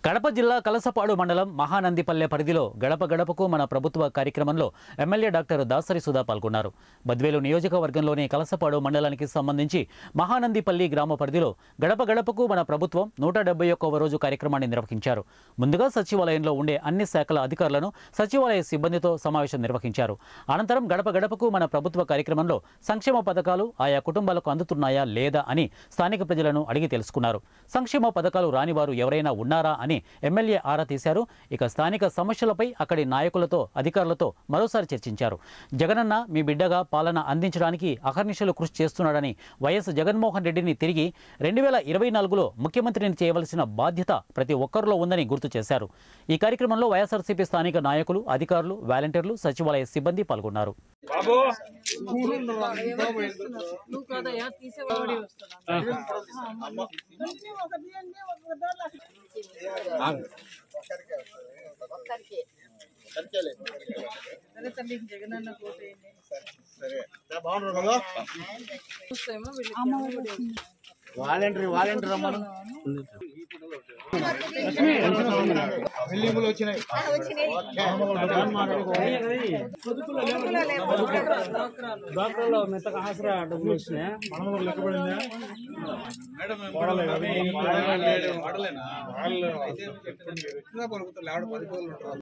కడప జిల్లా కలసపాడు మండలం మహానందిపల్లె పరిధిలో గడప గడపకు మన ప్రభుత్వ కార్యక్రమంలో ఎమ్మెల్యే డాక్టర్ దాసరి సుధా పాల్గొన్నారు. బద్వేలు నియోజకవర్గంలోని కలసపాడు మండలానికి సంబంధించి మహానందిపల్లి గ్రామ పరిధిలో గడప గడపకు మన ప్రభుత్వం 171వ రోజు కార్యక్రమాన్ని నిర్వహించారు. ముందుగా సచివాలయంలో ఉండే అన్ని శాఖల అధికారులను సచివాలయ సిబ్బందితో సమావేశం నిర్వహించారు. అనంతరం గడప గడపకు మన ప్రభుత్వ కార్యక్రమంలో సంక్షేమ పథకాలు ఆయా కుటుంబాలకు అందుతున్నాయా లేదా అని స్థానిక ప్రజలను అడిగి తెలుసుకున్నారు. సంక్షేమ పథకాలు రాని వారు ఎవరైనా ఉన్నారా అని ఎమ్మెల్యే ఆరా తీశారు. ఇక స్థానిక సమస్యలపై అక్కడి నాయకులతో అధికారులతో మరోసారి చర్చించారు. జగనన్న మీ బిడ్డగా పాలన అందించడానికి అహర్నిశలు కృషి చేస్తున్నాడని, వైఎస్ జగన్మోహన్ రెడ్డిని తిరిగి 2024లో ముఖ్యమంత్రిని చేయవలసిన బాధ్యత ప్రతి ఒక్కరిలో ఉందని గుర్తు చేశారు. ఈ కార్యక్రమంలో వైఎస్ఆర్సీపీ స్థానిక నాయకులు, అధికారులు, వాలంటీర్లు, సచివాలయ సిబ్బంది పాల్గొన్నారు. వాలంటీర్ అమ్మను బిల్డింగులు వచ్చినాయి. డాక్టర్లో మెత్తగా ఆసరా డబ్బులు వచ్చినాయి. మనం లెక్కపడిందా మేడం